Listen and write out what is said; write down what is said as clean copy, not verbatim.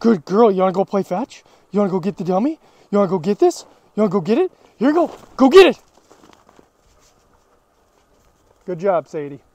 Good girl. You want to go play fetch? You want to go get the dummy? You want to go get this? You want to go get it? Here you go. Go get it. Good job, Sadie.